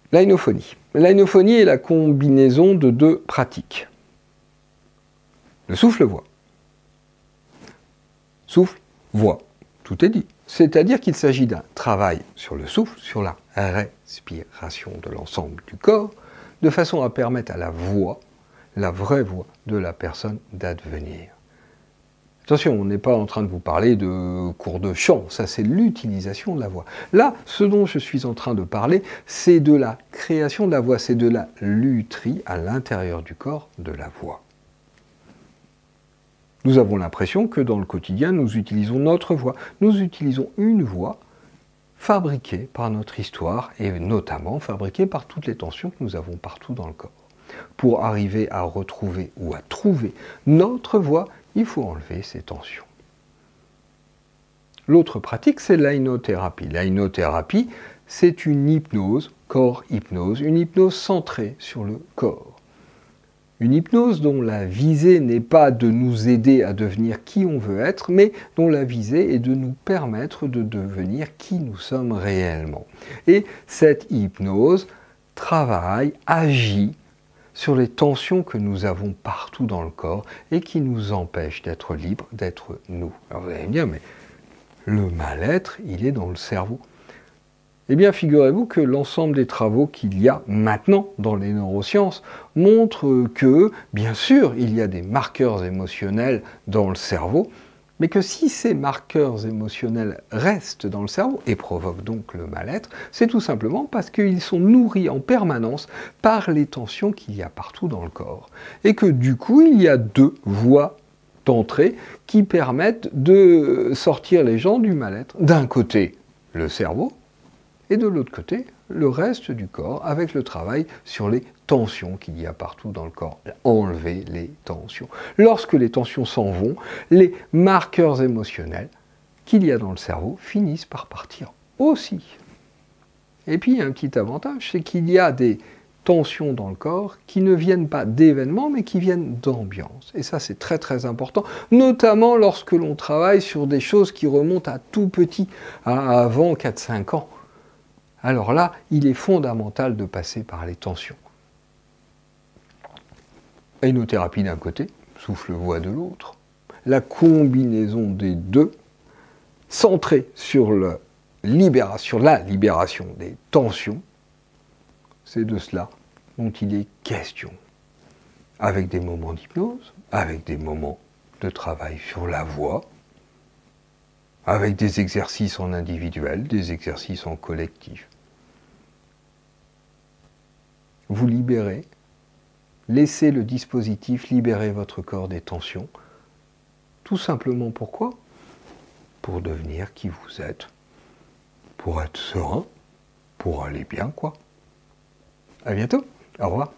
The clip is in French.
L'ainophonie. L'ainophonie est la combinaison de deux pratiques. Le souffle-voix. Souffle, voix. Tout est dit. C'est-à-dire qu'il s'agit d'un travail sur le souffle, sur la respiration de l'ensemble du corps, de façon à permettre à la voix, la vraie voix de la personne d'advenir. Attention, on n'est pas en train de vous parler de cours de chant, ça c'est l'utilisation de la voix. Là, ce dont je suis en train de parler, c'est de la création de la voix, c'est de la lutherie à l'intérieur du corps de la voix. Nous avons l'impression que dans le quotidien, nous utilisons notre voix. Nous utilisons une voix fabriquée par notre histoire et notamment fabriquée par toutes les tensions que nous avons partout dans le corps. Pour arriver à retrouver ou à trouver notre voix, il faut enlever ces tensions. L'autre pratique, c'est l'ainothérapie. L'ainothérapie, c'est une hypnose, corps-hypnose, une hypnose centrée sur le corps. Une hypnose dont la visée n'est pas de nous aider à devenir qui on veut être, mais dont la visée est de nous permettre de devenir qui nous sommes réellement. Et cette hypnose travaille, agit sur les tensions que nous avons partout dans le corps et qui nous empêchent d'être libres, d'être nous. Alors vous allez me dire, mais le mal-être, il est dans le cerveau. Eh bien, figurez-vous que l'ensemble des travaux qu'il y a maintenant dans les neurosciences montrent que, bien sûr, il y a des marqueurs émotionnels dans le cerveau, mais que si ces marqueurs émotionnels restent dans le cerveau et provoquent donc le mal-être, c'est tout simplement parce qu'ils sont nourris en permanence par les tensions qu'il y a partout dans le corps. Et que du coup, il y a deux voies d'entrée qui permettent de sortir les gens du mal-être. D'un côté, le cerveau, et de l'autre côté, le reste du corps, avec le travail sur les tensions qu'il y a partout dans le corps. Enlever les tensions. Lorsque les tensions s'en vont, les marqueurs émotionnels qu'il y a dans le cerveau finissent par partir aussi. Et puis, il y a un petit avantage, c'est qu'il y a des tensions dans le corps qui ne viennent pas d'événements, mais qui viennent d'ambiance. Et ça, c'est très très important, notamment lorsque l'on travaille sur des choses qui remontent à tout petit, à avant 4-5 ans. Alors là, il est fondamental de passer par les tensions. Ainothérapie d'un côté, souffle-voix de l'autre. La combinaison des deux, centrée sur la libération des tensions, c'est de cela dont il est question. Avec des moments d'hypnose, avec des moments de travail sur la voix, avec des exercices en individuel, des exercices en collectif. Vous libérez, laissez le dispositif libérer votre corps des tensions. Tout simplement pourquoi ? Pour devenir qui vous êtes. Pour être serein, pour aller bien, quoi. À bientôt, au revoir.